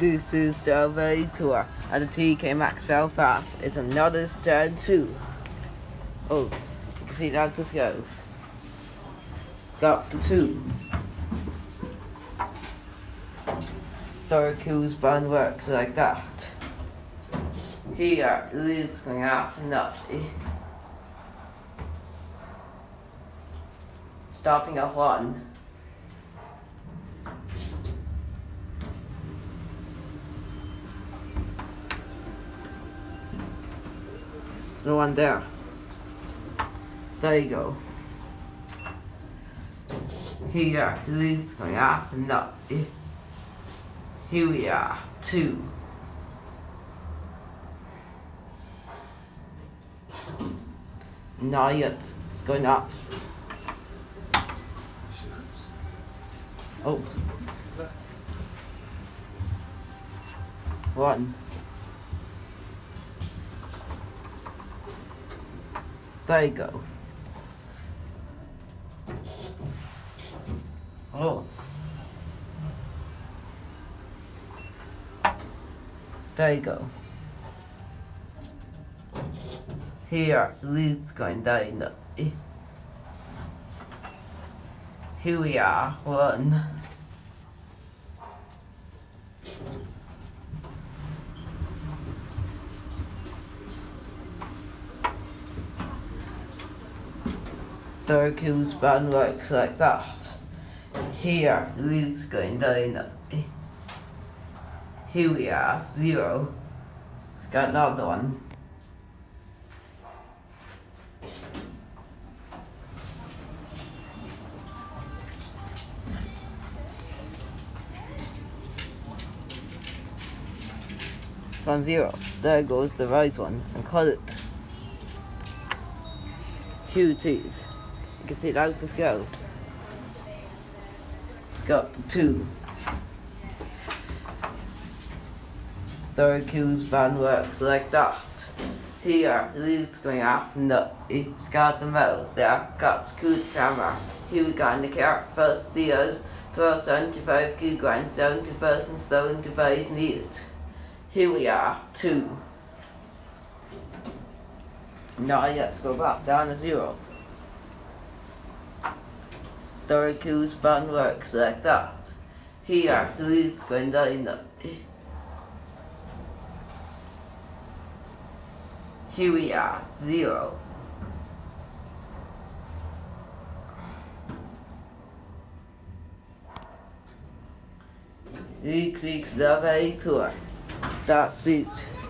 This is Strawberry Tour at the TK Maxx Belfast. It's another Gen 2. Oh, you can see that just go. Got the 2. Syracuse band works like that. Here, leads going up and up. Stopping at 1. There's no one there. There you go. Here, the leads going up and up. Here we are, 2. Not yet. It's going up. Oh. 1. There you go. Oh. There you go. Here, the lead's going down. Here we are, 1. Syracuse band works like that. Here, the lead's going down. Here we are, 0. It's got another one. It's on 0. There goes the right one, and cut it. Here it is. You can see it out this go. It's got the 2. Syracuse band works like that. Here, the lead's going up and up. It's got the metal there. Got Scoot's camera. Here we got in the car. First steers, 1275 kilograms, 70% stolen device needed. Here we are, 2. Now let's go back down to 0. Syracuse band works like that. Here, the lead's going down. Here we are, 0. XX Strawberry Tour. That's it.